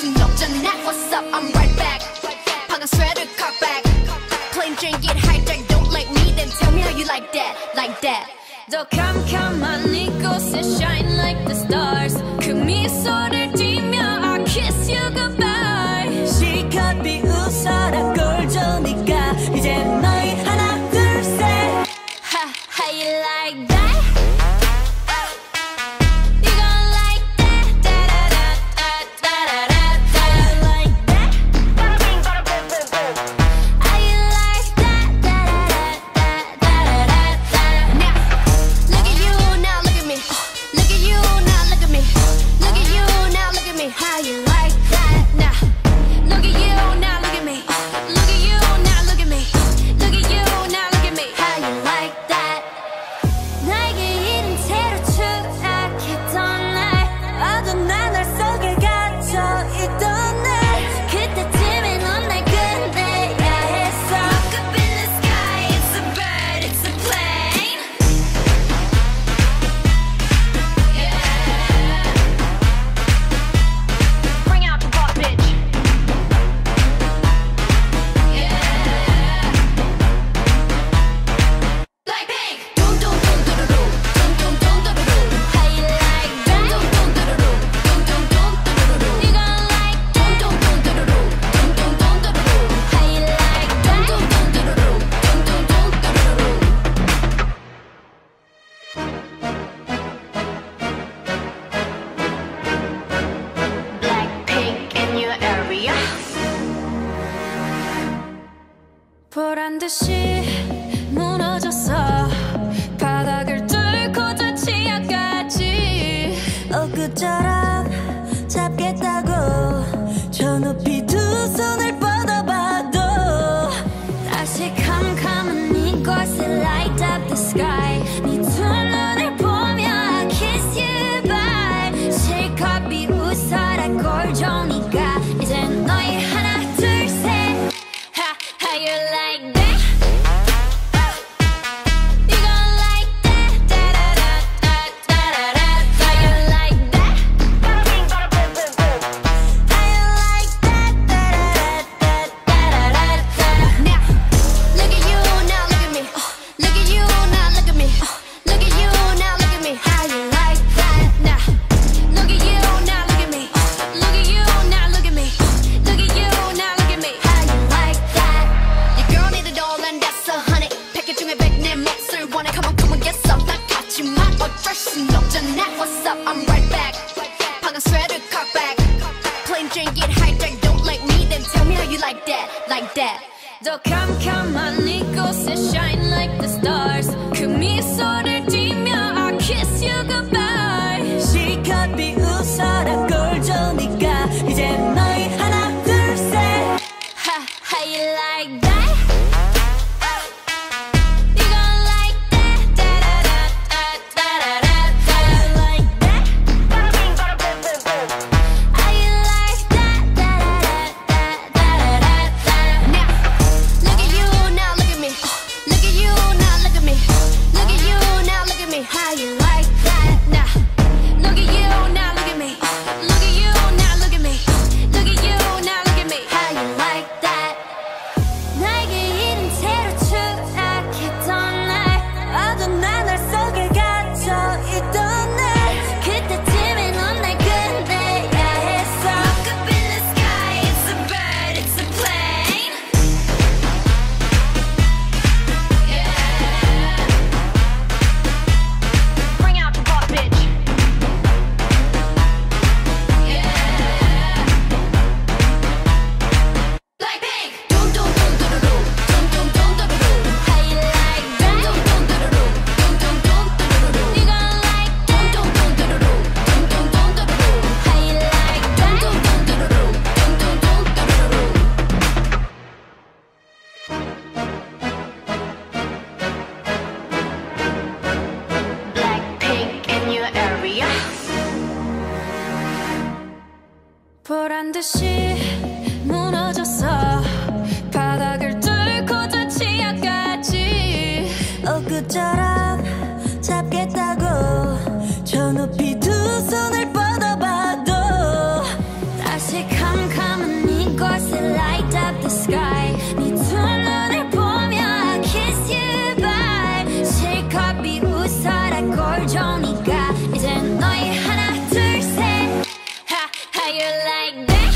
순 없잖아. What's up? I'm right back. 방금 sweater cock back. Plain Jane get hijacked. Don't like me, then tell me how you like that, like that. 더 캄캄한 이곳에 shine like the stars. 그 미소를 띠며 I kiss you goodbye. 실컷 비웃어라 꼴 좋으니까 이제 너희 하나 둘 셋. Ha, how you like that? You gon' like that? Da da da da da da da. Like that? Bada bing, bada boom, boom, boom. How you like that? Da da da da da da da. Now, look at you, now look at me. Look at you, now look at me. Look at you, now look at me. How you like that? Now, look at you, now look at me. Look at you, now look at me. Look at you, now look at me. How you like that? 나에게 이른 채로 추락했던 날 어둠 나날 속에 갇혀 있던 날 그때쯤에 넌 날 끝내야 했어. Look up in the sky, it's a bird, it's a plane. Yeah. Bring out the boss, bitch. Yeah. Like pink. Dum dum dum dum dum dum dum dum dum. How you like that? Dum dum dum dum dum dum dum dum. You gon' like that? Dum dum dum dum dum dum dum dum. How you like Dum that? dum dum dum dum dum dum dum. Blackpink in your area. 보란 듯이 무너졌어. 바닥을 뚫고 저 치아까지. 엊그처럼 잡겠다고 저 높이 두 손을 뻗어봐도 다시 캄캄한 이곳에 light up the sky. 네 두 눈을 보며 I kiss you bye. 실컷 비웃어라 꼴 좋으니까 이제 너희 하나 둘 셋. Ha, how you like that? You gon' like that? Da da da da da da da. How you like that? Bada bing, bada boom, boom, boom. How you like that? Da da da da da da. Now, look at you, now look at me. Look at you, now look at me. Look at you, now look at me. How you like that? Now, look at you, now look at me. Look at you, now look at me. Look at you, now look at me. How you like that? Your girl need it all and that's a honey. 패킷 중에 100내 몫을 원해. Come on, get some. 난 같지만 어쩔 순 없잖아. What's up? I'm right back. 방금 sweater cock back. Plain Jane get hijacked. Don't like me, then tell me how you like that, like that. 더 캄캄한 이곳에 shine like the stars. 그 미소를 띠며 I kiss you goodbye. 실컷 비웃어라 꼴 좋으니까 이제 너희 하나 둘 셋. Ha, how you like that? You gon' like that? Da da da da da da da. Like that? Bada bing, bada boom, boom, boom. How you like that? Da da da da da da da. Now, look at you, now look at me. Look at you, now look at me. Look at you, now look at me. How you like that? Now, look at you, now look at me. Look at you, now look at me. Look at you, now look at me. How you like that? 나에게 이른 채로 추락했던 날 어둠 나날 속에 갇혀 있던 날 그때쯤에 넌 날 끝내야 했어. Look up in the sky, it's a bird, it's a plane. Yeah. Bring out the boss, bitch. Yeah. Like pink. Dum dum dum dum dum dum dum dum dum. How you like that? Dum dum dum dum dum dum dum dum. You gon' like that? Dum dum dum dum dum dum dum dum. How you like that? Dum dum dum dum dum dum dum dum. Blackpink in your area. 보란 듯이 무너졌어. 바닥을 뚫고 저 치아까지. 엊그처럼 잡겠다고 저 높이 두 손을 뻗어봐도 다시 캄 you like that?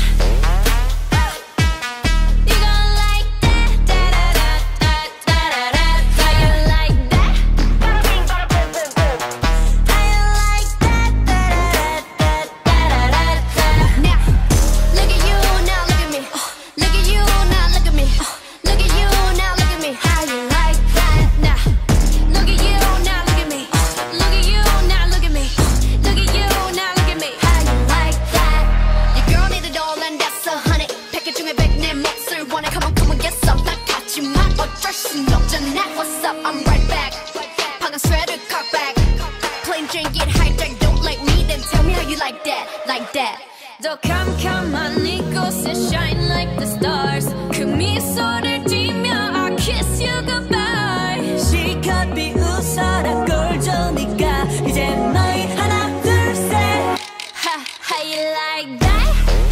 You gon' like that? Da da da da da da da. How you like that? Bada bing, bada boom, boom, boom. How you like that? Da da da da da da da. Now, look at you, now look at me. Look at you, now look at me. Look at you, now look at me. How you like that? Now, look at you, now look at me. Look at you, now look at me. Look at you, now look at me. How you like that? Your girl need a doll and that's $100. 패킷 중에 100 내 몫을 원해. Come on, come on, get some. 나 같지만 어쩔 순 없잖아. What's up? I'm right back. 방금 sweater cock back. Plain Jane get hijacked. Don't like me, then tell me how you like that, like that. 더 캄캄한 이곳에 shine like the stars. 그 미소를 띠며 I kiss you goodbye. 실컷 비웃어라 꼴 좋으니까 이제 너희 하나 둘 셋. How you like that?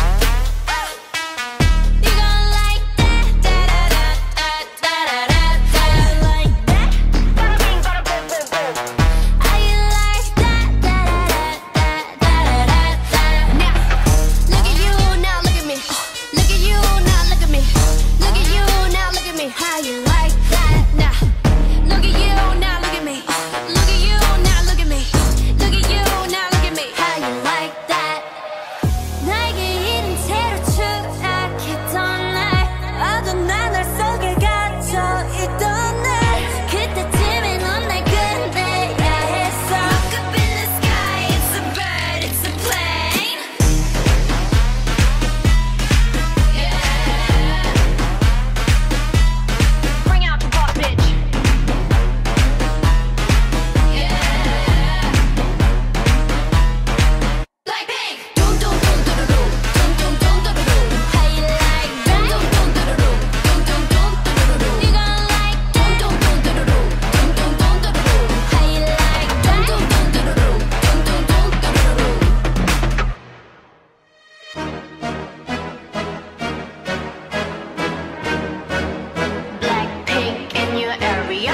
You gon' like that? Da da da da da da da. How you like that? Bada bing, bada boom, boom, boom. How you like that? Da da da da da da da. Now, look at you, now look at me. Look at you, now look at me. Look at you, now look at me. How you like that? Now, look at you, now look at me. Look at you, now look at me. Look at you, now look at me. How you like that? 나에게 이른 채로 추락했던 날 어둠난 날 속에 갇혀 있던 날 그때쯤에 넌 날 끝내야 했어. Look up in the sky, it's a bird, it's a plane. Yeah. Bring out the butt, bitch. Yeah. Blackpink. Dum dum dum dum dum dum dum dum dum dum. How you like that? Dum dum dum dum dum dum dum dum dum. You gon' like that? Dum dum dum dum dum dum dum dum dum. How you like that? Dum dum dum dum dum dum dum dum dum. Blackpink in your area.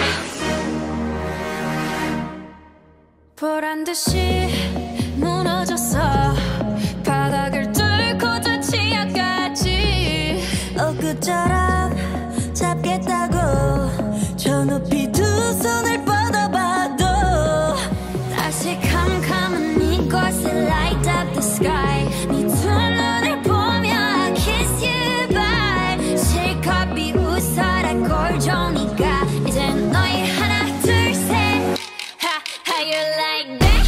보란 듯이 무너졌어. 바닥을 뚫고 저 지하까지. 엊그처럼 잡겠다고 저 높이 두 손을 뻗어봐도 다시 캄캄한 이곳에 light up the sky. 네 두 눈을 보며 I kiss you bye. 실컷 비웃어라 꼴 좋으니까 이제 너희 하나 둘 셋. How you like that?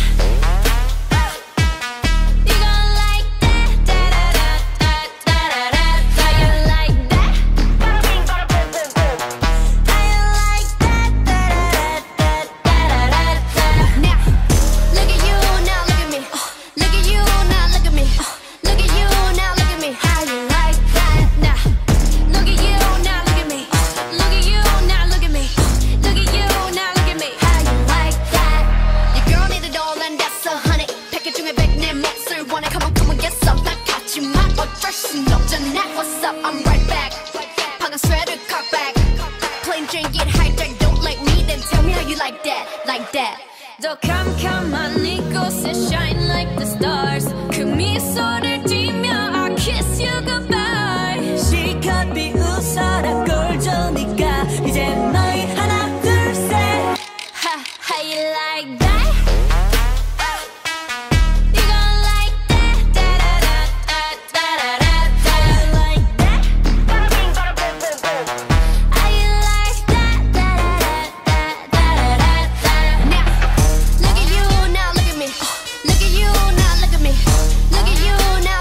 You gon' like that? Da da da da da da da. How you like that? Bada bing, bada boom, boom, boom. How you like that? Da da da da da da da. Now, look at you, now look at me. Look at you, now look at me. Look at you, now look at me. How you like that? Now, look at you, now look at me. Look at you, now look at me. Look at you, now look at me. How you like that? Your girl need a doll and that's $100. 패킷 중에 100 내 몫을 원해. Come on, come on, get some. 나 같지만 어쩔 순 없잖아. What's up? I'm right back. 방금 sweater cock back. Plain Jane get hijacked. Don't like me, then tell me how you like that, like that. 더 캄캄한 이곳에 shine like the stars. 그 미소를 띠며 I kiss you goodbye. 실컷 비웃어라 꼴 좋으니까 이제 너희 하나 둘 셋. How you like that? You gon' like that? Da da da da da da da. How you like that? Bada bing, bada boom, boom, boom. How you like that? Da da da da da da da. Now, look at you, now look at me. Look at you, now look at me. Look at you, now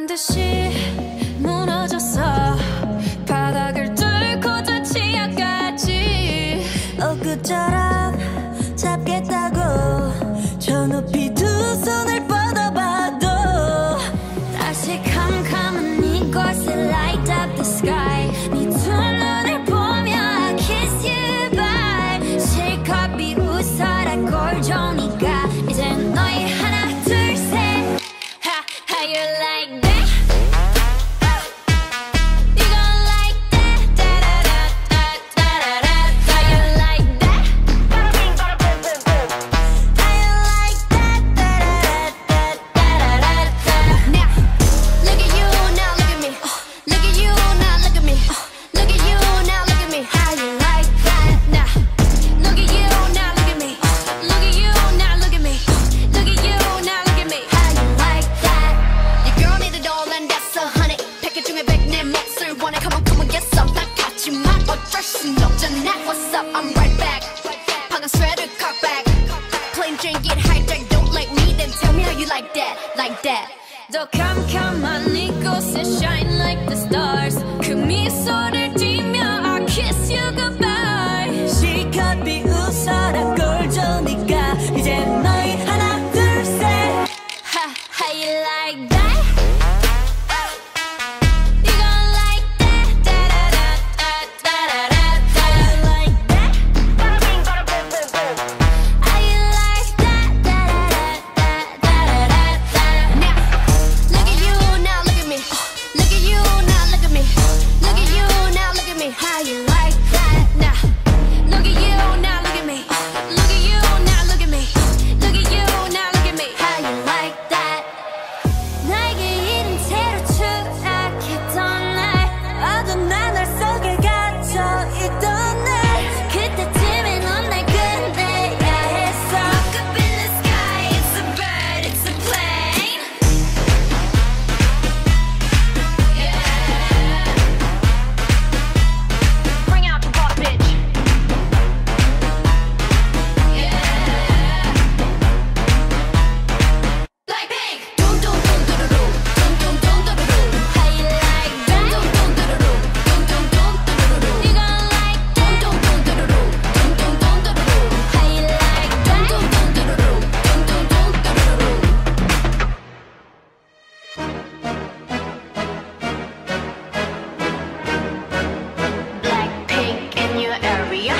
보란 듯이 무너졌어. 바닥을 뚫고 저 치아까지 엊그처럼 잡겠다고 저 높이 두 손을 뻗어봐도 다시 캄캄한 이곳에 light up the sky. 네 두 눈을 보며 I kiss you bye. 실컷 비웃어라 꼴좋으니까 이젠 너희 하나 둘 셋. How you like that? You gon' like that? Da-da-da-da-da-da-da. How you like that? How you like that? Da-da-da-da-da-da-da. Now, look at you, now look at me. Look at you, now look at me. Look at you, now look at me. How you like that? Now, look at you, now look at me. Look at you, now look at me. Look at you, now look at me. How you like that? Your girl need a doll and that's a honey. 패킷 중에 100내 몫을 원해. Come on, get some. 딱 같지만 어쩔 순 없잖아. What's up? I'm right back. 방금 sweater cut back. Plain Jane get hijacked. Don't like me, then tell me how you like that. Like that. 더 캄캄한 이곳에 shine like the stars. 그 미소를 띠며 I kiss you goodbye. 실컷 비웃어라 꼴좋으니까 이제 너희 하나 둘 셋. How you like that? You gon' like that? Da-da-da-da-da-da-da. How you like that? How you like that? Da-da-da-da-da-da-da. Now, look at you, now look at me. Look at you, now look at me. Look at you, now look at me. How you like that? Now, look at you, now look at me. Look at you, now look at me. Look at you, now look at me. How you like that? 나에게 이른 채로 추락했던 날 어두운 하늘 속에 갇혀 있던 날 그때쯤에 넌 날 끝내야 했어. Look up in the sky, it's a bird, it's a plane. Bring out the water, bitch. Like pink. Dum dum dum dum dum dum dum dum dum. How you like that? Dum dum dum dum dum dum dum dum. You gon' like Dum dum dum dum dum dum dum dum dum. how you like Dum that? dum dum dum dum dum dum dum. Blackpink in your area.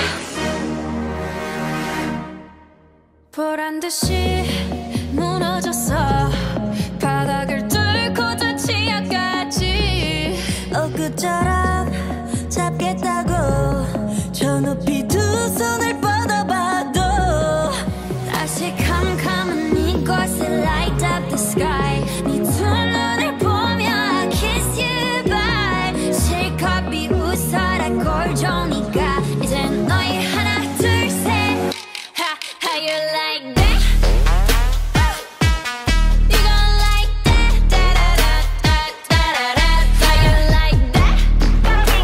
보란 듯이 무너졌어. 바닥을 뚫고 저 치아까지 엊그처럼 잡겠다고 저 높이 두 손을 뻗어봐도 다시 캄캄한 이곳에 light up the sky. 네 두 눈을 보며 I kiss you bye. 실컷 비웃어라 꼴좋으니까 이젠 너희 하나 둘 셋. How you like that? You gon' like that? Da-da-da-da-da-da-da. How you like that? How you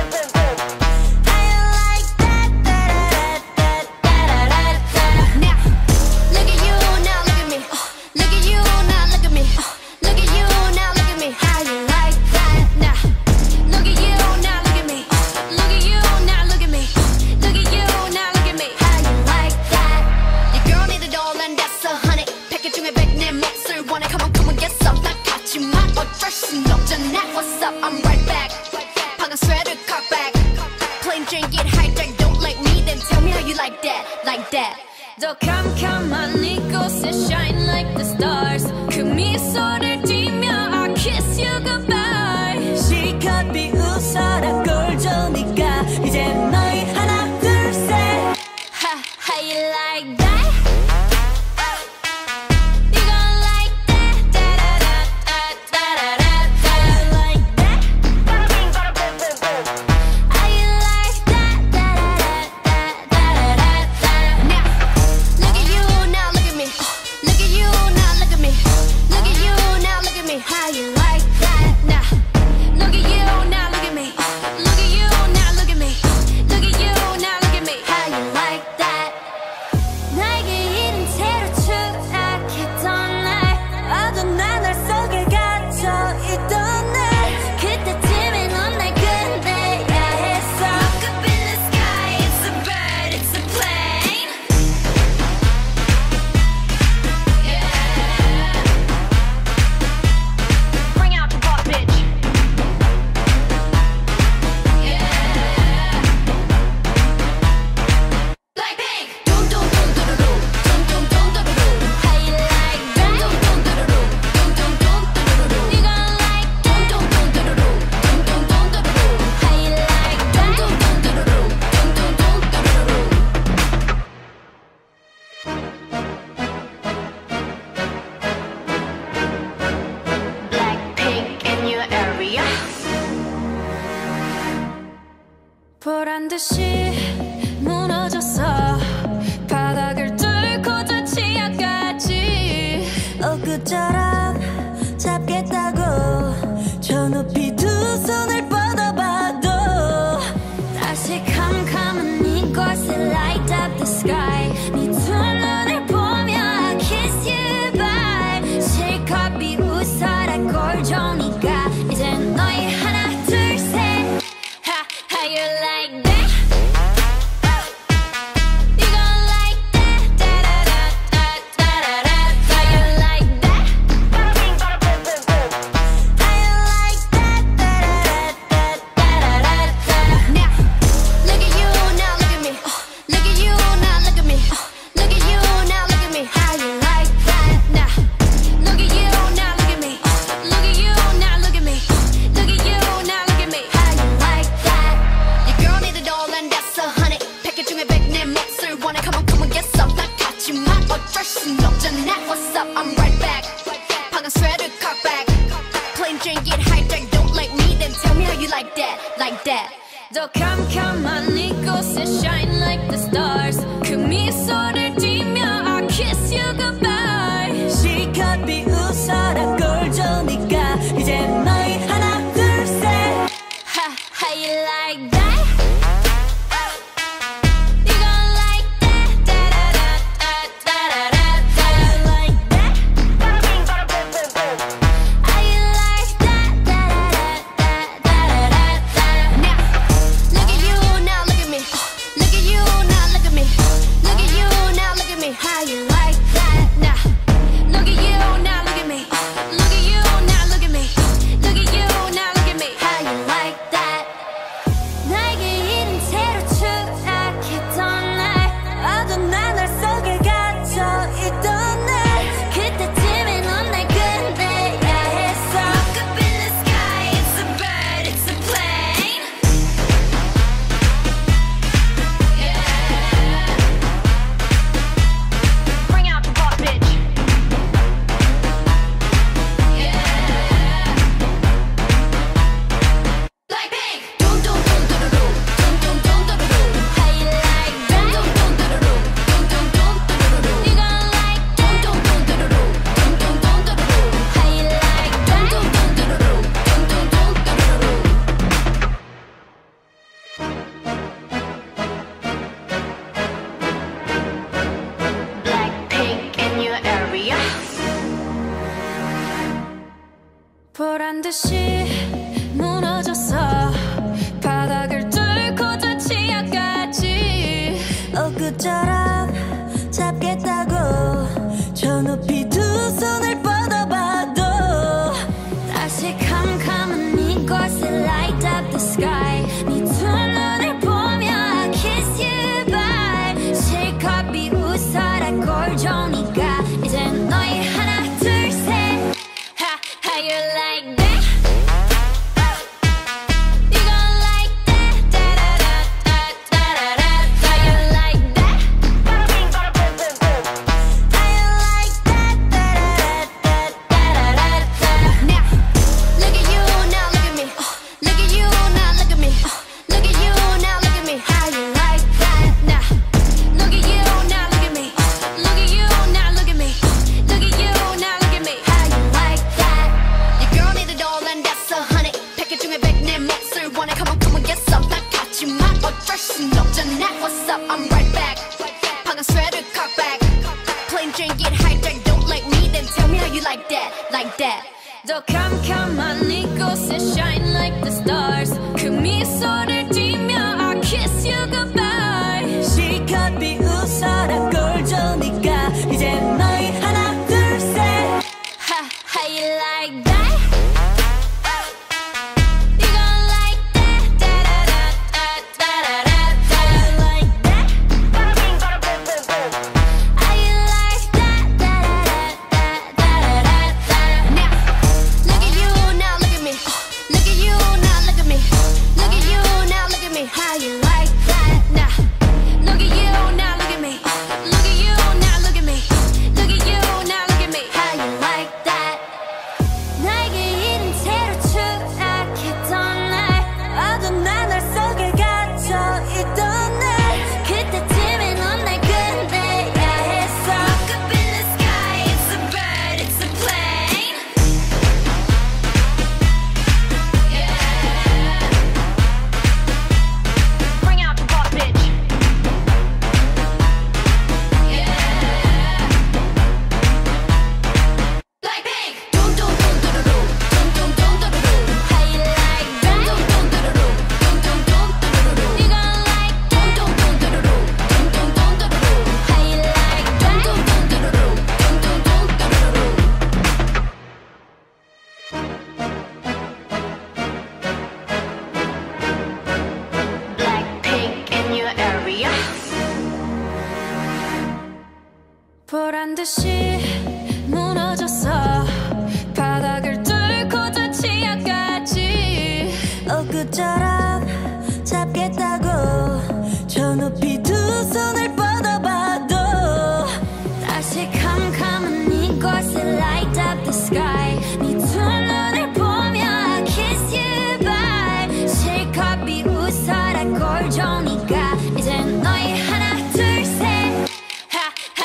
like that? Da-da-da-da-da-da-da. Now, look at you, now look at me. Look at you, now look at me. Look at you, now look at me. How you like that? Now, look at you, now look at me. Look at you, now look at me. Look at you, now look at me. How you like that? Your girl need a doll and that's a honey. 패킷 중에 100내 몫을 원해. Come on, get some. 딱 같지만 어쩔 순 없잖아. What's up? I'm right back. 방금 sweater cut back. Plain Jane get hijacked. Don't like me, then tell me how you like that. Like that. 더 캄캄한 이곳에 shine like the stars. 그 미소를 띠며 I kiss you goodbye. 실컷 비웃어라 꼴좋으니까 이제 너희 하나 둘 셋. How you like that? You gon' like that? Da-da-da-da-da-da-da. How you like that? How you like that? Da-da-da-da-da-da. Now, look at you, now look at me. Look at you, now look at me. Look at you, now look at me. How you like that? Now, look at you, now look at me. Look at you, now look at me. Look at you, now look at me. How you like that? 날 순 없잖아. What's up? I'm right back. 방금 sweater cock back. Plain Jane get hijacked. Don't like me, then tell me how you like that, like that. 더 캄캄한 이곳에 shine like the stars. 그 미소를 띠며 I kiss you goodbye. 실컷 비웃어라 꼴 좋으니까 이제 너희 하나 둘 셋. How you like that? You gon' like that? Da-da-da-da-da-da-da. You like that? How you like that? Da-da-da-da-da-da-da. Now, look at you, now look at me. Look at you, now look at me. Look at you, now look at me. How you like that? Now, look at you, now look at me. Look at you, now look at me. Look at you, now look at me. How you like that? 나에게 이른 채로 추락했던 날 어두운 나날 속에 갇혀 있던 날 그때쯤에 넌 날 끝내야 했어. Look up in the sky, it's a bird, it's a plane. Yeah. Bring out the boss, bitch. Yeah. Like pink. Dum dum dum dum dum dum dum dum dum. How you like that? Dum dum dum dum dum dum dum dum. You gon' like that? Dum dum dum dum dum dum dum dum. How you like that? Dum dum dum dum dum dum dum dum. Blackpink in your area. 보란 듯이 무너졌어. 바닥을 뚫고 저 지하까지. 엊그처럼 잡겠다고 저 높이 두 손을 뻗어봐도 다시 캄캄한 이곳에 light up the sky. 네 두 눈을 보며 I kiss you bye. 실컷 비웃어라 꼴 좋으니까 이제 너희 하나 둘 셋. How you like that? You gon' like that? Da-da-da-da-da-da-da. How you like that? How you like that? Da-da-da-da-da-da-da. Now, look at you, now look at me. Look at you, now look at me. Look at you, now look at me. How you like that? Now, look at you, now look at me. Look at you, now look at me. Look at you, now look at me. How you like that? Your girl need it all and that's a honey. 패킷 중에 100내 몫을 원해. Come on, get some. 딱 같지만 어쩔 순 없잖아. What's up? I'm right back. 방금 sweater cock back. Plain Jane get hijacked. Don't like me, then tell me how you like that, like that. 더 캄캄한 이곳에 shine like the stars. 그 미소를 띠며 I kiss you goodbye. 실컷 비웃어라 꼴 좋으니까 이제 너희 하나 둘 셋. How you like that? You gon' like that? Da-da-da-da-da-da-da. You like that? How you like that? Da-da-da-da-da-da-da. Now, look at you, now look at me. Look at you, now look at me. Look at you, now look at me. How you like that? Now, look at you, now look at me. Look at you, now look at me. Look at you, now look at me. How you like that? 나에게 이른 채로 추락했던 날 어두운 나날 속에 갇혀 있던 날 그때쯤에 넌 날 끝내야 했어. Look up in the sky, it's a bird, it's a plane. Yeah. Bring out the boss, bitch. Yeah. Like pink. Dum dum dum dum dum dum dum dum dum. How you like that? Dum dum dum dum dum dum dum dum. You gon' like Dum dum dum dum dum dum dum dum dum. how you like Dum that? dum dum dum dum dum dum dum dum. Blackpink in your area. 보란 듯이 무너졌어. 바닥을 뚫고 저 지하까지. 엊그처럼 잡겠다고 저 높이 두 손을 뻗어봐도 다시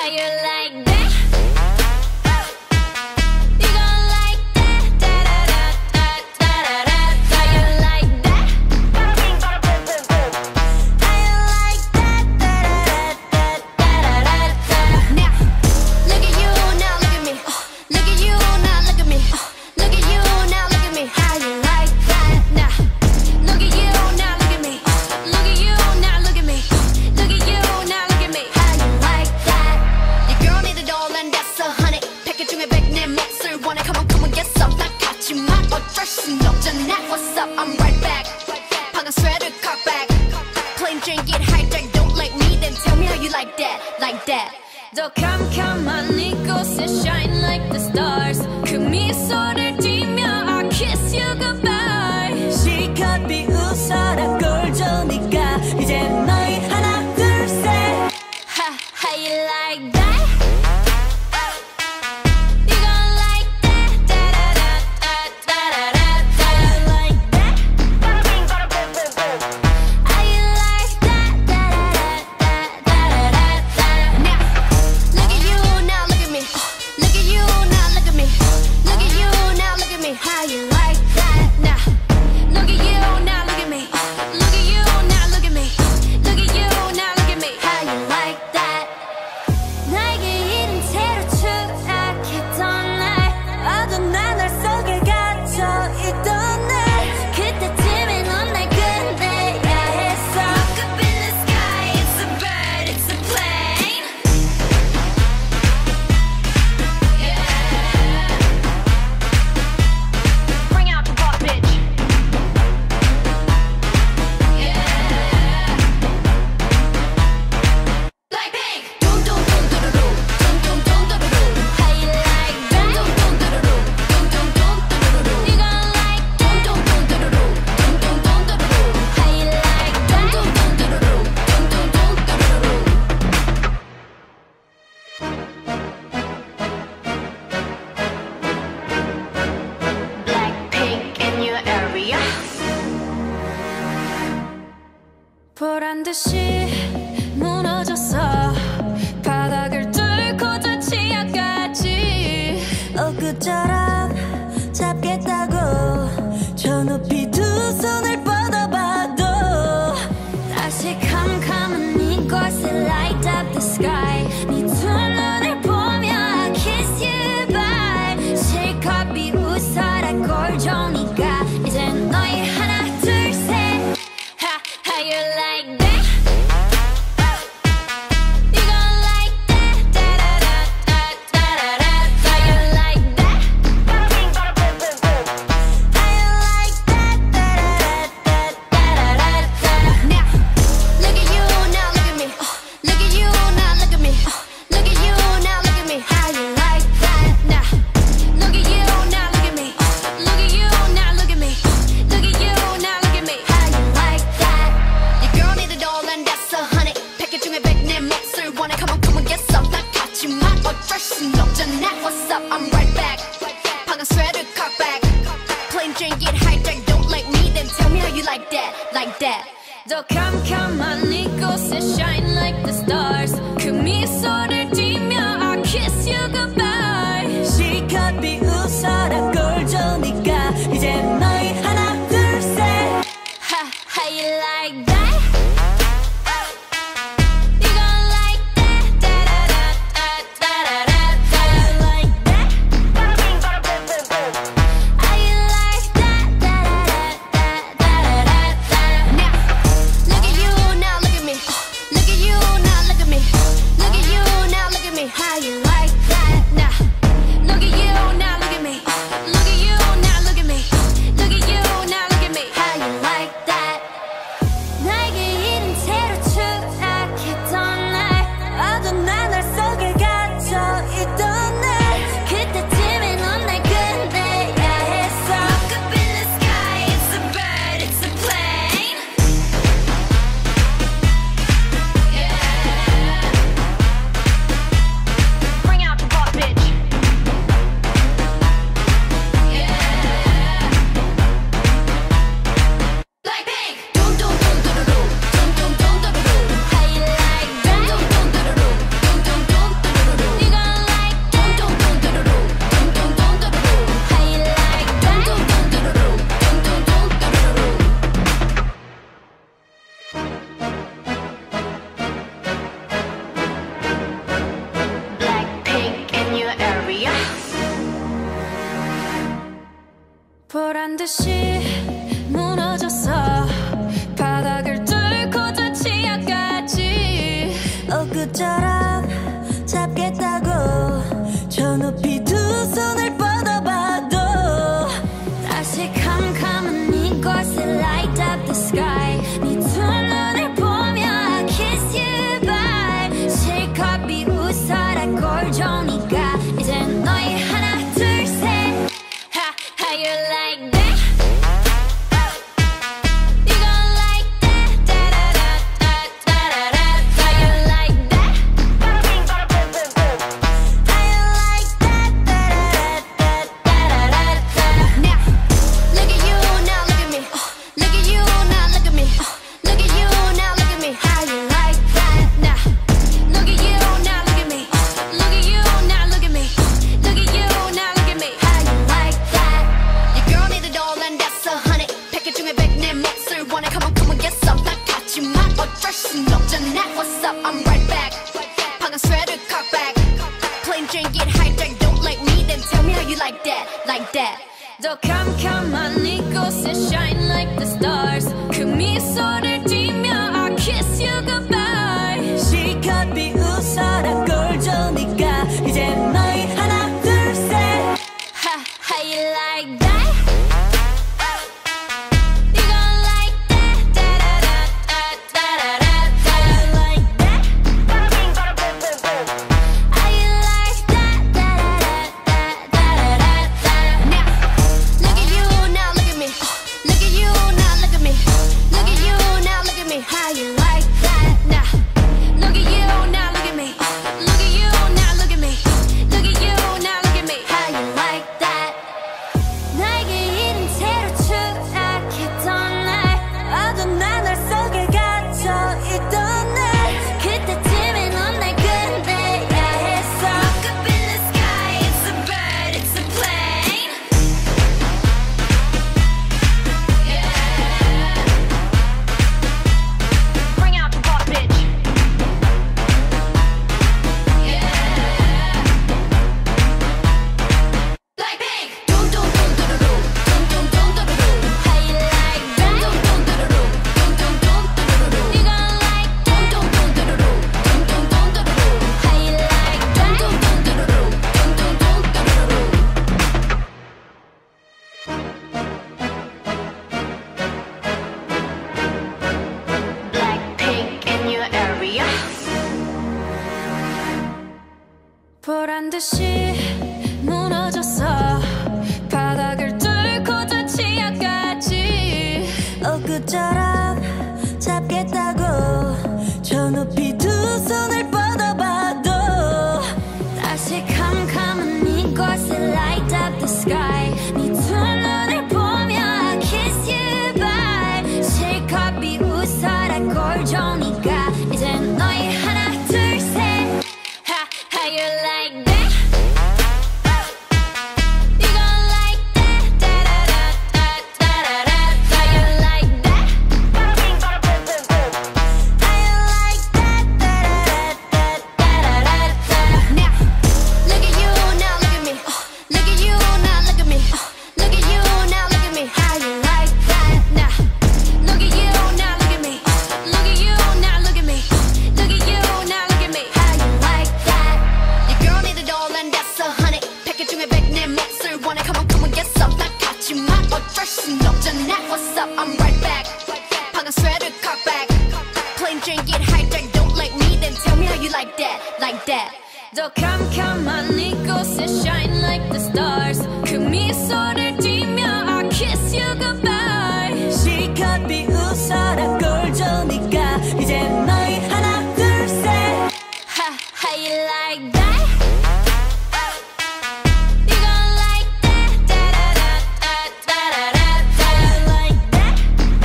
How you like that? You gon' like that? Da da da da da da da. How you like that? How you like that? Da da da da da da da. Now, look at you, now look at me. Look at you, now look at me. Look at you, now look at me. How you like that? Now, look at you, now look at me. Look at you, now look at me. Look at you, now look at me. How you like that? Your girl need a doll and that's a honey. 패킷 중에 100내 몫을 원해. Come on, get some. 난 같지만 어쩔 순 없잖아. What's up? I'm right back. 방금 sweater cock back. Plain Jane get hijacked. Don't like me, then tell me how you like that, like that. 더 캄캄한 이곳에 shine like the stars. 그 미소를 띠며 I kiss you goodbye. 실컷 비웃어라 꼴 좋으니까 이제 너희 하나 둘 셋. How you like that? You gon' like that? Da da da da da da da. How you like that? How you like that? Da da da da da da. Now, look at you, now look at me. Look at you, now look at me. Look at you, now look at me. How you like that? Now, look at you, now look at me. Look at you, now look at me. Look at you, now look at me. How you like that? 나에게 이른 채로 추락했던 날 어두운 나날 속에 갇혀 있던 날 그때쯤에 넌 날 끝내야 했어. Look up in the sky, it's a bird, it's a plane. Yeah. Bring out the butt, bitch. Yeah. Like pink. Dum dum dum dum dum dum dum dum dum dum. How you like that? Dum dum dum dum dum dum dum dum dum. You gon' like that? Dum dum dum dum dum dum dum dum dum. How you like that? Dum dum dum dum dum dum dum dum dum. Blackpink in your area. 보란 듯이 무너졌어. 바닥을 뚫고 저 지하까지. 엊그처럼 잡겠다고 저 높이 두 손을 뻗어봐도 다시 캄캄한 이곳에 light up the sky. 네 두 눈을 보며 I kiss you bye. 실컷 비웃어라 꼴 좋으니까 이제 너희 하나 둘 셋. How you like that? You gon' like that? Da da da da da da da. How you like that? How you like that? Da da da da da da da. Now, look at you, now look at me. Look at you, now look at me. Look at you, now look at me. How you like that? Now, look at you, now look at me. Look at you, now look at me. Look at you, now look at me. How you like that? Your girl need a doll and that's a honey. 패킷 중에 100내 몫을 원해. Come on, get some. 난 같지만 어쩔 순 없잖아. What's up? I'm right back. 방금 sweater cock back. Plain Jane get hijacked. Don't like me, then tell me how you like that, like that. 더 캄캄한 이곳에 shine like the stars. 그 미소를 띠며 I kiss you goodbye. 실컷 비웃어라 꼴 좋으니까 이제 너희 하나 둘 셋. How you like that? You gon' like that? Da da da da da da da. How you like that? How you like that? Da da da da da da da. Now, look at you, now 보란 듯이 무너졌어. 바닥을 뚫고 저 지하까지 엊그처럼 잡겠다고 저 높이 두 손을 뻗어봐도 다시 캄캄한 이곳에 light up the sky. 네 두 눈을 보며 I kiss you bye. 실컷 비웃어라 꼴좋으니까 이제 너희 하나 둘 셋. How you like that? You gon' like that? Da-da-da-da-da-da-da. How you like that? How you like that? Da-da-da-da-da-da-da. Now, look at you, now look at me. Look at you, now look at me. Look at you, now look at me. How you like that? Now, look at you, now look at me. Look at you, now look at me. Look at you, now look at me. How you like that? Your girl need it all and that's 100. 패킷 중에 100 내 몫을 원해. Come on, get some. 딱 같지만 어쩔 순 없잖아. What's up? I'm right back. 방금 sweater cock back. Plain Jane get hijacked. Don't like me, then tell me how you like that. Like that. 더 캄캄한 이곳에 shine like the stars. 그 미소를 띠며 I kiss you goodbye. 실컷 비웃어라 꼴좋으니까 이제 너희 하나 둘 셋. How you like that? You gon' like that? Da-da-da-da-da-da-da. How you like that? How you like that? Da-da-da-da-da-da-da. Now, look at you, now look at me. Look at you, now look at me. Look at you, now look at me. How you like that? Now, look at you, now look at me. Look at you, now look at me. Look at you, now look at me. How you like that? 나에게 이른 채로 추락했던 날 어두운 나날 속에 갇혀 있던 날 그때쯤에 넌 날 끝내야 했어. Look up in the sky, it's a bird, it's a plane. Yeah. Bring out the water, bitch. Yeah. Like pink. Dum dum dum dum dum dum dum dum dum. How you like that? Dum dum dum dum dum dum dum dum. You gon' like Dum dum dum dum dum dum dum dum dum. how you like Dum that? dum dum dum dum dum dum dum dum. Blackpink in your area. 보란 듯이 무너졌어. 바닥을 뚫고 저 지하까지 엊그처럼 잡겠다고 저 높이 두 손을 뻗어봐도 다시 캄캄한 이곳에 light up the sky. 네 두 눈을 보며 I kiss you bye. 실컷 비웃어라 꼴좋으니까 이제 너희 하나 둘 셋. How you like that? You gon' like that? Da-da-da-da-da-da-da. How you like that? How you like that? Da-da-da-da-da-da. Now, look at you, now look at me. Look at you, now look at me. Look at you, now look at me. How you like that? Now, look at you, now look at me. Look at you, now look at me. Look at you, now look at me. How you like that? Your girl need it all and that's 100. 패킷 중에 100 내 몫을 원해. Come on, get some. 딱 같지만 어쩔 순 없잖아. What's up? I'm right back. 방금 sweater cock back. Plain Jane get hijacked. Don't like me, then tell me how you like that. Like that. 더 캄캄한 이곳에 shine like the stars. 그 미소를 띠며 I kiss you goodbye. 실컷 비웃어라 꼴좋으니까 이제 너희 하나 둘 셋. How you like that? You gon' like that? Da-da-da-da-da-da-da. How you like that?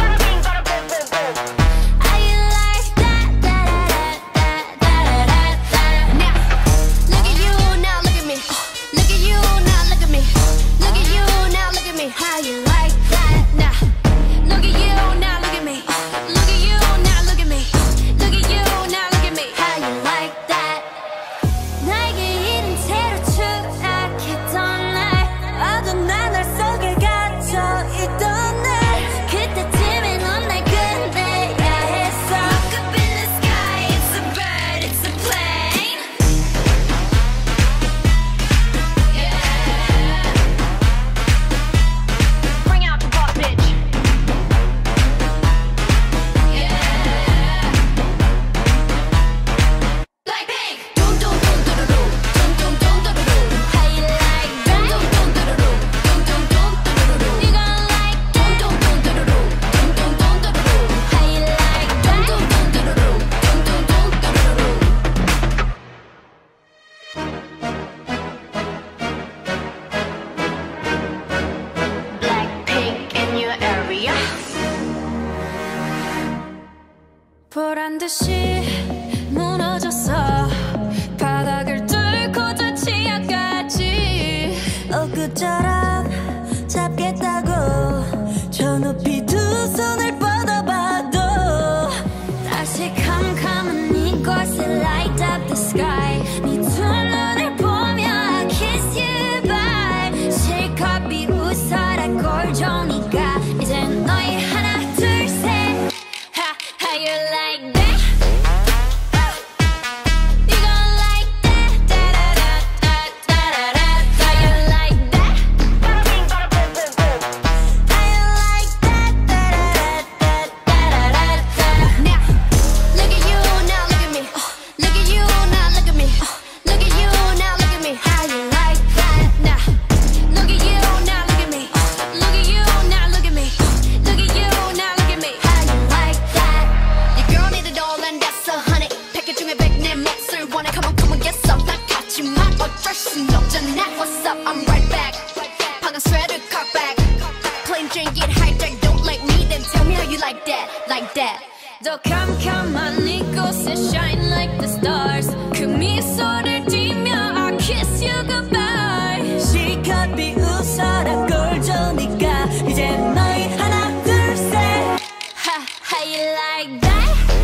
How you like that? Da-da-da-da-da-da. Now, look at you, now look at me. Look at you, now look at me. Look at you, now look at me. How you like that? Now, look at you, now look at me. 순 없잖아. What's up? I'm right back. 방금 sweater cock back. Plain Jane get hijacked. Don't like me, then tell me how you like that, like that. 더 캄캄한 이곳에 shine like the stars. 그 미소를 띠며 I kiss you goodbye. 실컷 비웃어라 꼴 좋으니까 이제 너희 하나 둘 셋. Ha, how you like that?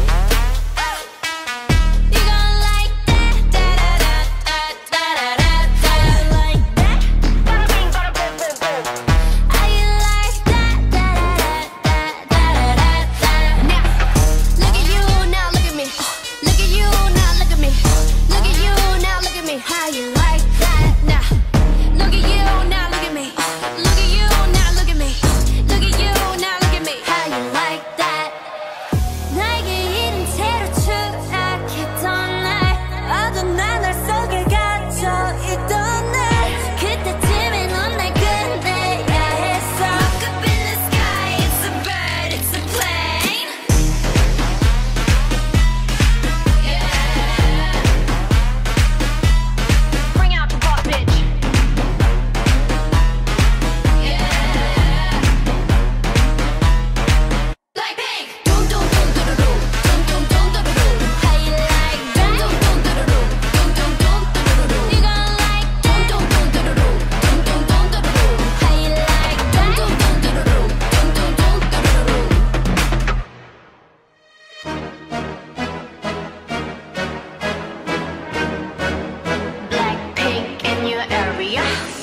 You gon' like that? Da da da da da da da. Like that? Bada bing, bada boom, boom, boom. How you like that? Da da da da da da da. Now, look at you, now look at me. Look at you, now look at me. Look at you, now look at me. How you like that? Now, look at you, now look at me. Look at you, now look at me. Look at you, now look at me. How you like that? 나에게 이른 채로 추락했던 날 어둠 나날 속에 갇혀 있던 날 그때쯤에 넌 날 끝내야 했어. Look up in the sky, it's a bird, it's a plane. Yeah. Bring out the boss, bitch. Yeah. Like pink. Dum dum dum dum dum dum dum dum dum. How you like that? Dum dum dum dum dum dum dum dum. You gon' like that? Dum dum dum dum dum dum dum dum dum. How you like Dum that? dum dum dum dum dum dum dum dum. Blackpink in your area.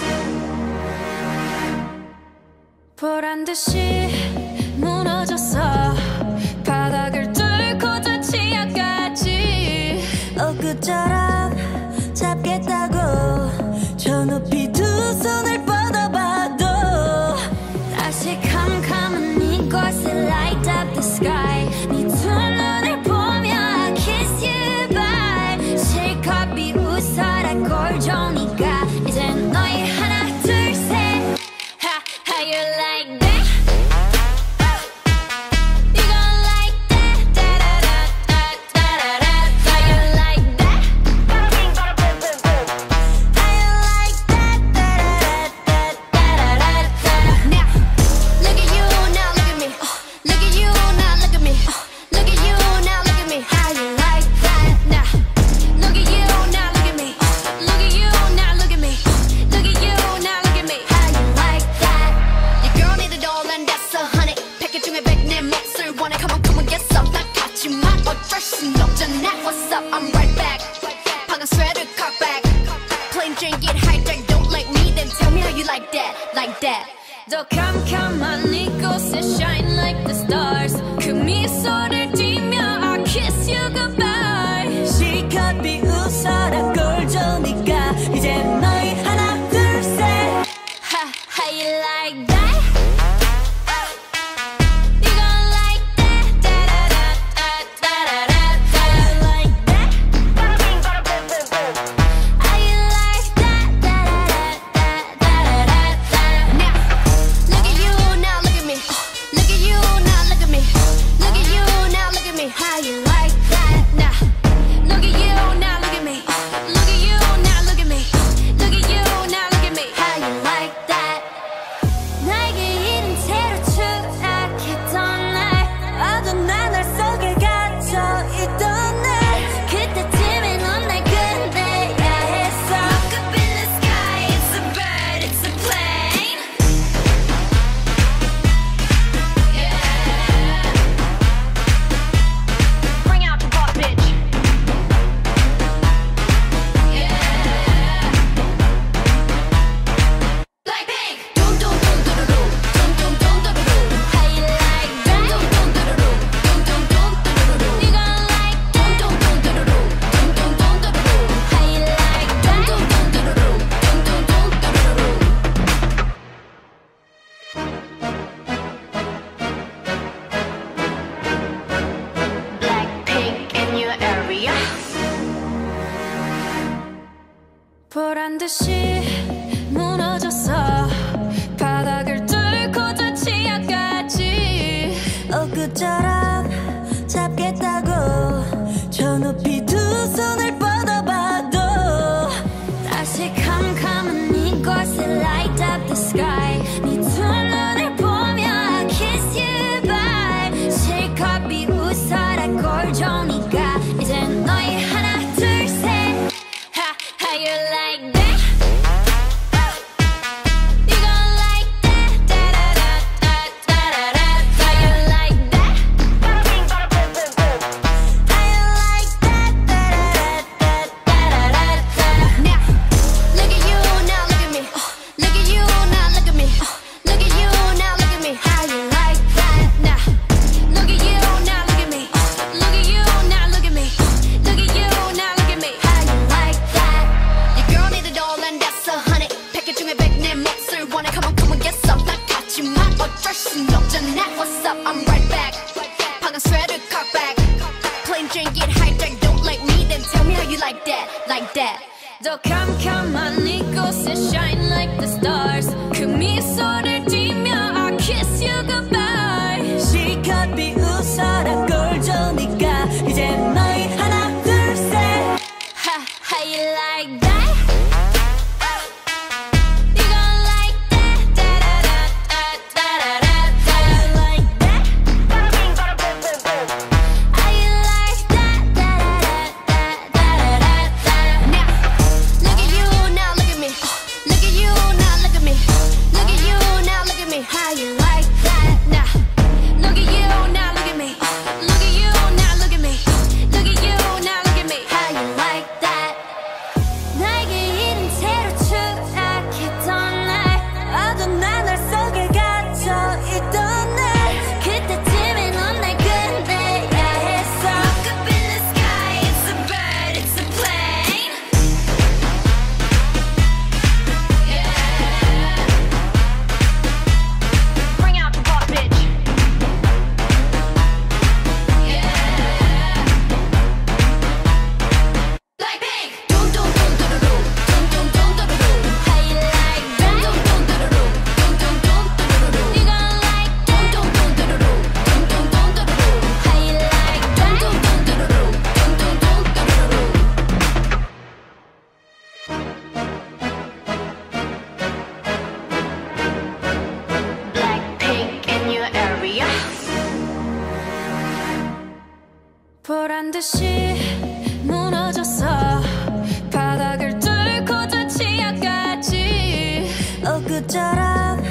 보란 듯이 무너졌어. 바닥을 뚫고 저 지하까지. 엊그처럼 잡겠다고 저 높이 두 손을 뻗어봐도 다시 캄캄한 이곳에 light up the sky. 네 두 눈을 보며 I kiss you bye. 실컷 비웃어라 꼴 좋으니까 이제 너희 하나 둘 셋. Ha, how you like that? You gon' like that? Da da da da da da da. How you like that? Bada bing, bada boom, boom, boom. How you like that? Da da da da da da. Now, look at you, now look at me. Look at you, now look at me. Look at you, now look at me. How you like that? Now, look at you, now look at me. Look at you, now look at me. Look at you, now look at me. How you like that? Your girl need it all and that's a honey. 패킷 중에 100내 몫을 원해. Come on, get some. 난 같지만 어쩔 순 없잖아. What's up? I'm right back. 방금 sweater cock back. Plain Jane get hijacked. Don't like me, then tell me how you like that, like that. 더 캄캄한 이곳에 shine like the stars. 그 미소를 띠며 I kiss you goodbye. 실컷 비웃어라 꼴 좋으니까 이제 너희 하나 둘 셋. Ha, how you like that? You gon' like that? Da da da da da da da. Like that? Bada bing, bada boom, boom, boom. How you like that? Da da da da da da da. Now, look at you, now look at me. Look at you, now look at me. Look at you, now look at me. How you like that? Now, look at you, now look at me. Look at you, now look at me. Look at you, now look at me. How you like that? 나에게 이른 채로 추락했던 날 어둠 나날 속에 갇혀 있던 날 그때쯤에 넌 날 끝내야 했어. Look up in the sky, it's a bird, it's a plane. Yeah. Bring out the boss, bitch. Yeah. Like pink. Dum dum dum dum dum dum dum dum dum. How you like that? Dum dum dum dum dum dum dum dum. You gon' like Dum dum dum dum dum dum dum dum dum. how you like Dum that? dum dum dum dum dum dum dum dum. Blackpink in your area. 보란 듯이 무너졌어. 바닥을 뚫고 저 지하까지. 엊그처럼 잡겠다고 저 높이 두 손을 뻗어봐도 다시 How you like that? You gon' like that? Da da da da da da da. How you like that? How you like that? Da da da da da da da. Now, look at you, now look at me. Look at you, now look at me. Look at you, now look at me. How you like that? Now, look at you, now look at me. Look at you, now look at me. Look at you, now look at me. How you like that? Your girl need a doll and that's $100. 패킷 중에 100 내 몫을 원해. Come on, get some. 나 같지만 어쩔 순 없잖아. What's up? I'm right back. 방금 sweater cock back. Plain Jane get hijacked. Don't like me, then tell me how you like that, like that. 더 캄캄한 이곳에 shine like the stars. 그 미소를 띠며 I kiss you goodbye. 실컷 비웃어라 꼴 좋으니까 이제 너희 하나 둘 셋. How you like that? You gon' like that? Da da da da da da da. How you like that? How you like that? Da da da da da da da. Now, look at you, now look at me. Look at you, now look at me. Look at you, now look at me. How you like that? Now, look at you, now look at me. Look at you, now look at me. Look at you, now look at me. How you like that? 나에게 이른 채로 추락했던 날 어둠난 날 속에 갇혀 있던 날 그때쯤에 넌 날 끝내야 했어. Look up in the sky, it's a bird, it's a plane. Yeah. Bring out the butt, bitch. Yeah. Like pink. Dum dum dum dum dum dum dum dum dum dum. How you like that? Dum dum dum dum dum dum dum dum dum. You gon' like that? Dum dum dum dum dum dum dum dum dum. How you like that? Dum dum dum dum dum dum dum dum dum. Blackpink in your area. 보란 듯이 무너졌어. 바닥을 뚫고 저 지하까지. 엊그처럼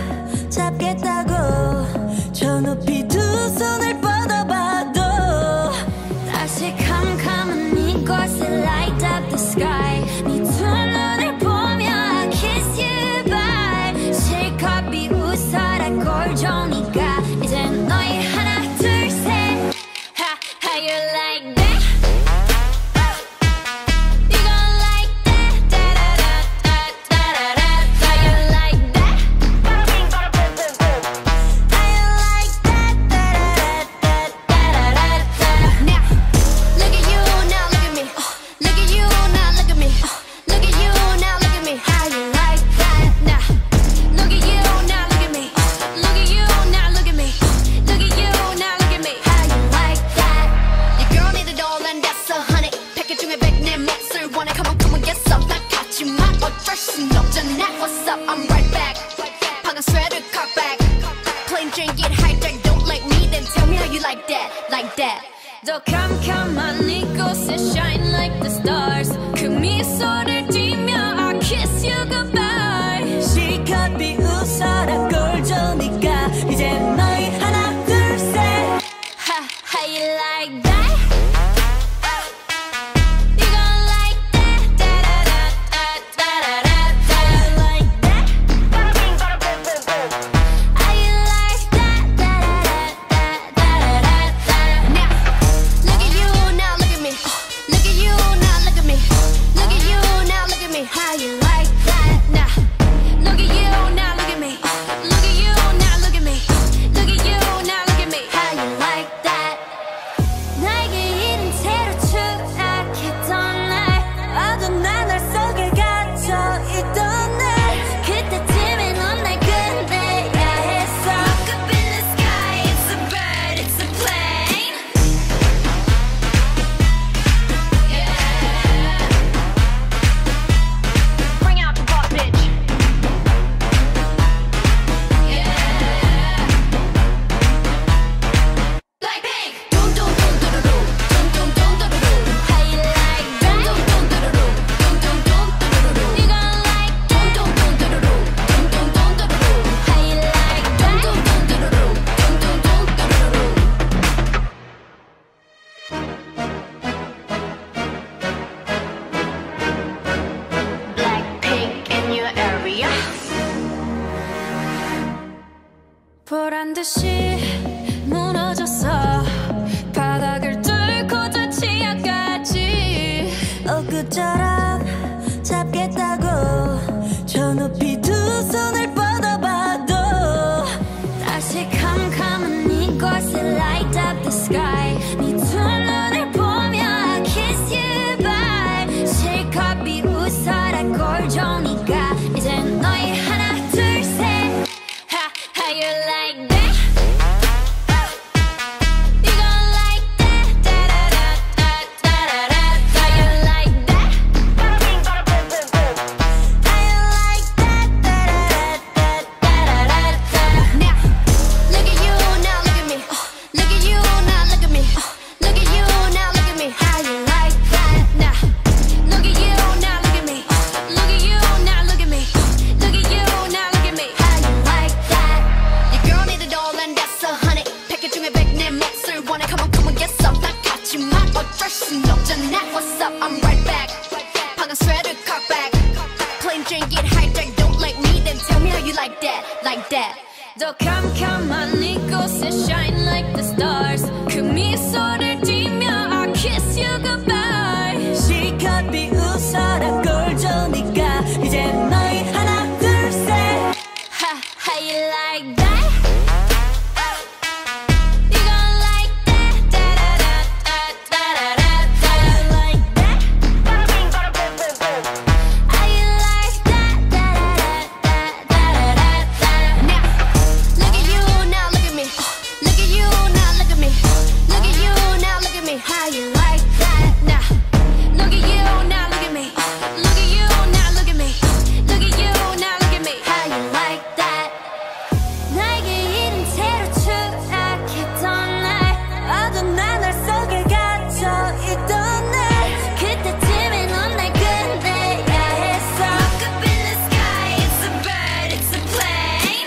잡겠다고 저 높이 두 손을 뻗어봐도 다시 캄캄한 이곳에 light up the sky. 네 두 눈을 보며 I kiss you bye. 실컷 비웃어라 꼴 좋으니까 이제 너희 하나 둘 셋. How you like that? You gon' like that? Da da da da da da da. How you like that? How you like that? Da da da da da da. Now, look at you, now look at me. Look at you, now look at me. Look at you, now look at me. How you like that? Now, look at you, now look at me. Look at you, now look at me. Look at you, now look at me. How you like that? Your girl need a doll and that's $100. 패킷 중에 100 내 몫을 원해. Come on, get some. 나 같지만 어쩔 순 없잖아. What's up? I'm right back. 방금 sweater cock back. Plain Jane get hijacked. Don't like me, then tell me how you like that, like that. 더 캄캄한 이곳에 shine like the stars. 그 미소를 띠며 I kiss you goodbye. 실컷 비웃어라 꼴 좋으니까 이제 너희 하나 둘 셋. How you like that? You gon' like that? Da da da da da da da. How you like that? How you like that? Da da da da da da da. Now, look at you, now look at me. Look at you, now look at me. Look at you, 보란 듯이 무너졌어. 바닥을 뚫고 저 지하까지 엊그처럼 잡겠다고 저 높이 두 손을 뻗어봐도 다시 캄캄한 이곳에 light up the sky. 네 두 눈을 보며 I kiss you bye. 실컷 비웃어라 꼴좋으니까 이젠 너희 하나 둘 셋. How you like that? You gon' like that? Da-da-da-da-da-da-da. How you like that? How you like that? Da-da-da-da-da-da-da. Now, look at you, now look at me. Look at you, now look at me. Look at you, now look at me. How you like that? Now, look at you, now look at me. Look at you, now look at me. Look at you, now look at me. How you like that? Your girl need a doll and that's a honey. 패킷 중에 100 내 몫을 원해. Come on, get some. 딱 같지만 어쩔 순 없잖아. What's up? I'm right back. 방금 sweater cut back. Plain Jane get hijacked. Don't like me, then tell me how you like that, like that. 더 캄캄한 이곳에 shine like the stars. 그 미소를 띠며 I kiss you goodbye. 실컷 비웃어라 꼴좋으니까 이젠 너희 하나 둘 셋. How you like that? You gon' like that? Da-da-da-da-da-da-da. How you like that? How you like that? Da-da-da-da-da-da-da. Now, look at you, now look at me. Look at you, now look at me. Look at you, now look at me. How you like that? Now, look at you, now look at me. Look at you, now look at me. Look at you, now look at me. How you like that? 나에게 이른 채로 추락했던 날 어두운 하늘 속에 갇혀 있던 날 그때쯤에 넌 날 끝내야 했어. Look up in the sky, it's a bird, it's a plane.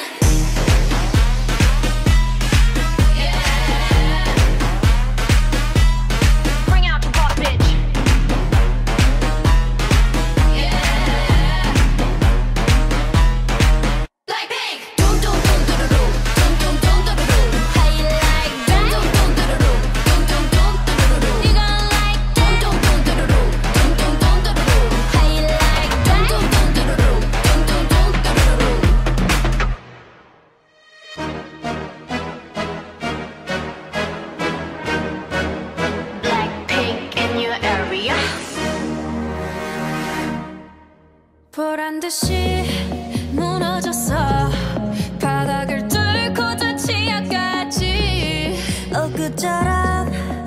Bring out the water, bitch. Like pink. Dum dum dum dum dum dum dum dum dum. How you like that? Dum dum dum dum dum dum dum dum. You gon' like Dum dum dum dum dum dum dum dum dum. how you like Dum that? dum dum dum dum dum dum dum. Blackpink in your area. 보란 듯이 무너졌어. 바닥을 뚫고 저 지하까지 엊그처럼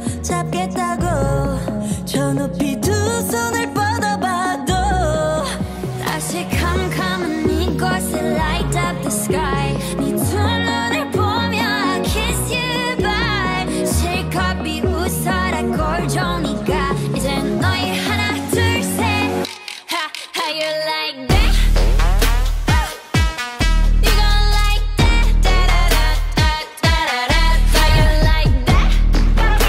잡겠다고 저 높이 두 손을 뻗어봐도 다시 캄캄한 이곳에 light up the sky. 네 두 눈을 보며 I kiss you bye. 실컷 비웃어라 꼴좋으니까 이젠 너희 하나 둘 셋. How you like that? You gon' like that? Da-da-da-da-da-da-da. How you like that? How you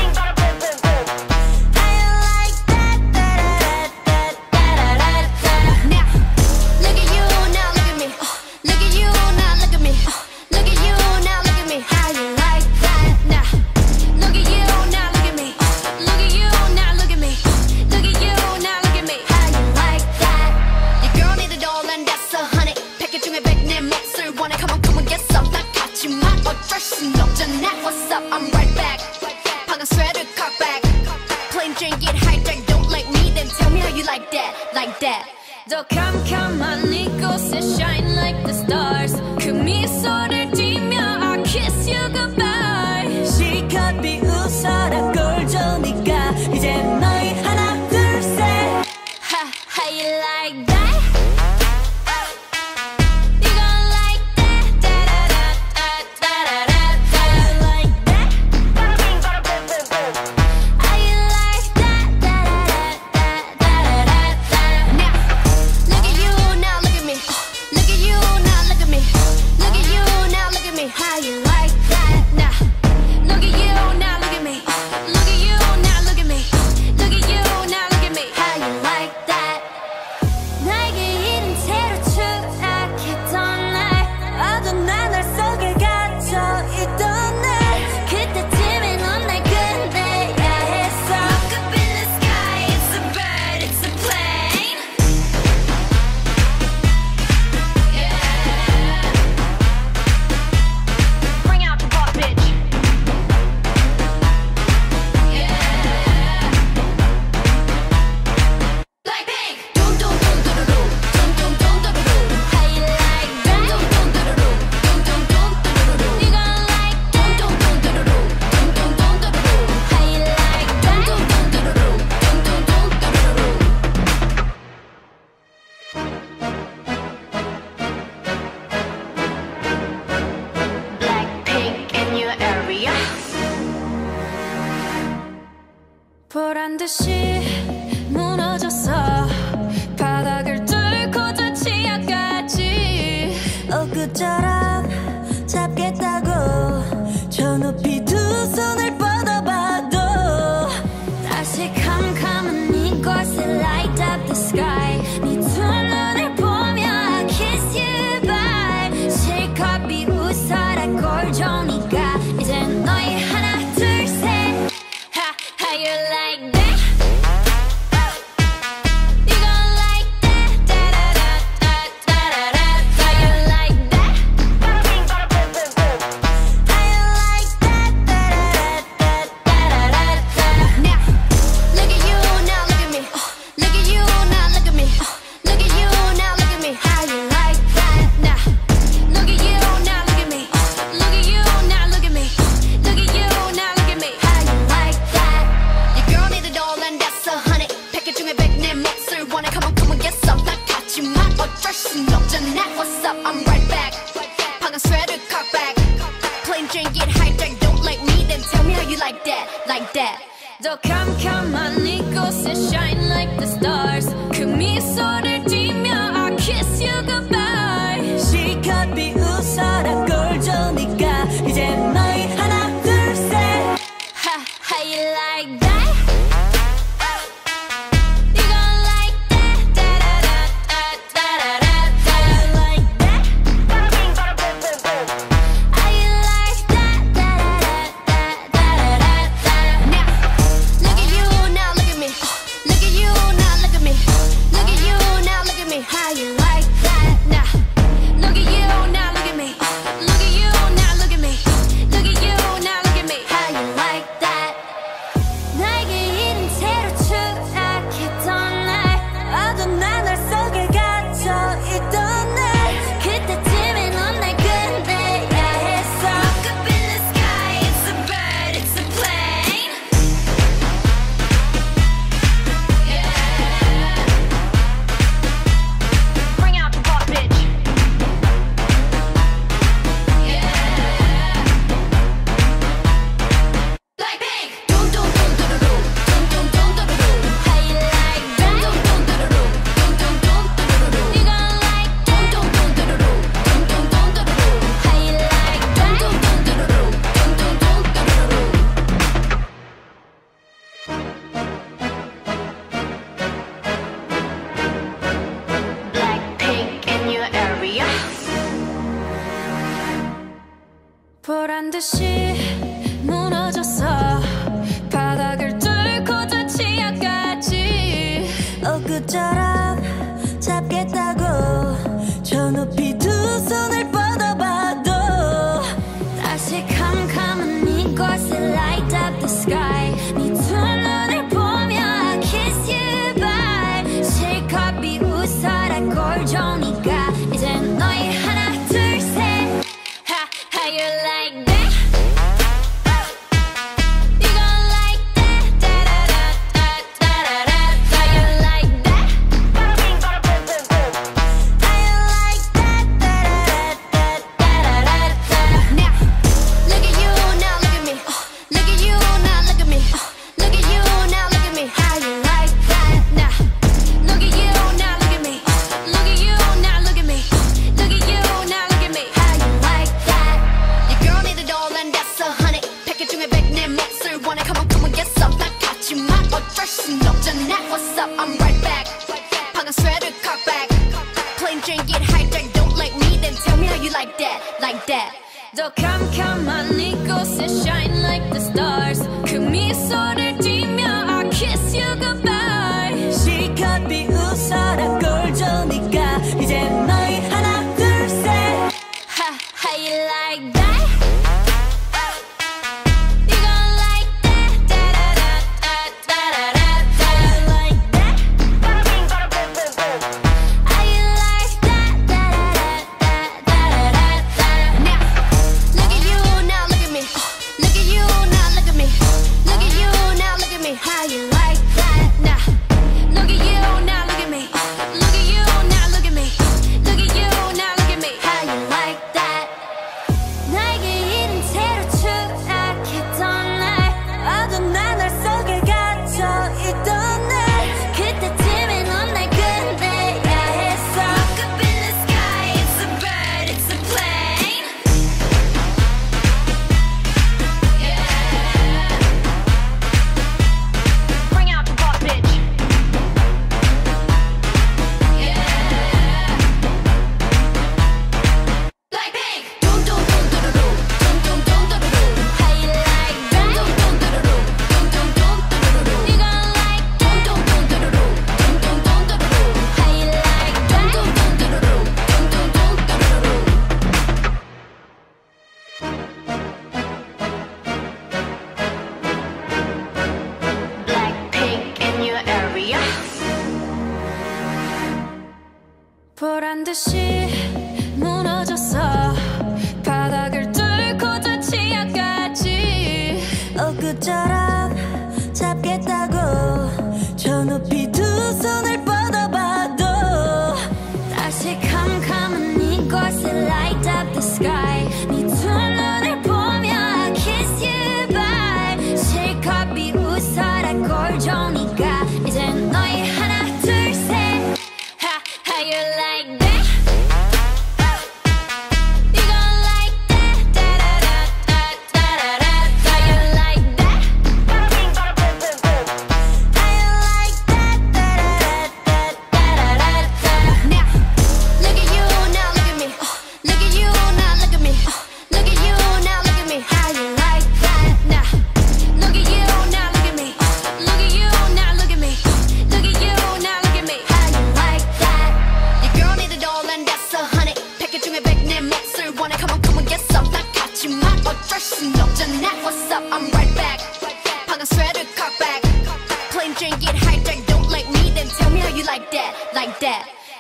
like that? Da-da-da-da-da-da. Now, look at you, now look at me. Look at you, now look at me. Look at you, now look at me. How you like that? Now, look at you, now look at me. Look at you, now look at me. Look at you, now look at me. How you like that? Your girl need a doll and that's a honey. 패킷 중에 100 내 몫을 원해. Come on, get some. 딱 같지만 어쩔 순 없잖아. What's up? I'm right back. 방금 sweater cut back. Plain Jane get hijacked. Don't like me, then tell me how you like that, like that. 더 캄캄한 이곳에 shine like the stars. 그 미소를 띠며 I kiss you goodbye. 실컷 비웃어라 꼴좋으니까 이젠 너희 하나 둘 셋. How you like that? You gon' like that? Da-da-da-da-da-da-da. How you like that? How you like that? Da-da-da-da-da-da. Now, look at you, now look at me. Look at you, now look at me. Look at you, now look at me. How you like that? Now, look at you, now look at me. 어쩔 순 없잖아. What's up? I'm right back. 방금 sweater cock back. Plain Jane get hijacked. Don't like me, then tell me how you like that, like that. 더 캄캄한 이곳에 shine like the stars. 그 미소를 띠며 I kiss you goodbye. 실컷 비웃어라 꼴 좋으니까 이제 너희 하나 둘 셋. How you like that? You gon' like that? Da-da-da-da-da-da-da. You like that? How you like that? Da-da-da-da-da-da-da. Now, look at you, now look at me. Look at you, now look at me. Look at you, now look at me. How you like that? Now, look at you, now look at me. Look at you, now look at me. Look at you, now look at me. How you like that? 나에게 이른 채로 추락했던 날 어두운 나날 속에 갇혀 있던 날 그때쯤에 넌 날 끝내야 했어. Look up in the sky, it's a bird, it's a plane. Yeah. Bring out the boss, bitch. Yeah. Like pink. Dum dum dum dum dum dum dum dum dum. How you like that? Dum dum dum dum dum dum dum dum. You gon' like that? Dum dum dum dum dum dum dum dum. How you like that? Dum dum dum dum dum dum dum dum. Blackpink in your area. 보란 듯이 무너졌어. 바닥을 뚫고 저 지하까지. 엊그처럼 잡겠다고 저 높이 두 손을 뻗어봐도 다시 캄캄한 이곳에 light up the sky. 네 두 눈을 보며 I kiss you bye. 실컷 비웃어라 꼴 좋으니까 이제 너희 하나 둘 셋. How you like that? You gon' like that? Da-da-da-da-da-da-da. How you like that? How you like that? Da-da-da-da-da-da-da. Now, look at you, now look at me. Look at you, now look at me. Look at you, now look at me. How you like that? Now, look at you, now look at me. Look at you, now look at me. Look at you, now look at me. How you like that? Your girl need it all and that's a honey. 패킷 중에 100내 몫을 원해. Come on, get some. 난 같지만 어쩔 순 없잖아. What's up? I'm right back. 방금 sweater cock back. Plain Jane get hijacked. Don't like me, then tell me how you like that, like that. 더 캄캄한 이곳에 shine like the stars. 그 미소를 띠며 I kiss you goodbye. 실컷 비웃어라 꼴 좋으니까 이제 너희 하나 둘 셋. How you like that? You gon' like that? Da-da-da-da-da-da-da. You like that? How you like that? Da-da-da-da-da-da-da. Now, look at you, now look at me. Look at you, now look at me. Look at you, now look at me. How you like that? Now, look at you, now look at me. Look at you, now look at me. Look at you, now look at me. How you like that? 나에게 이른 채로 추락했던 날 어두운 나날 속에 갇혀 있던 날 그때쯤에 넌 날 끝내야 했어. Look up in the sky, it's a bird, it's a plane. Yeah. Bring out the boss, bitch. Yeah. Like pink. Dum dum dum dum dum dum dum dum dum. How you like that? Dum dum dum dum dum dum dum dum. You gon' like Dum dum dum dum dum dum dum dum dum. how you like Dum that? dum dum dum dum dum dum dum dum. Blackpink in your area. 보란 듯이 무너졌어. 바닥을 뚫고 저 지하까지. 엊그처럼 잡겠다고 저 높이 두 손을 뻗어봐도 다시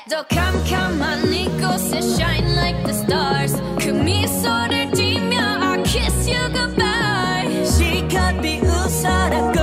더 캄캄한 이곳에 shine like the stars 그 미소를 띠며 I kiss you goodbye 실컷 비웃어라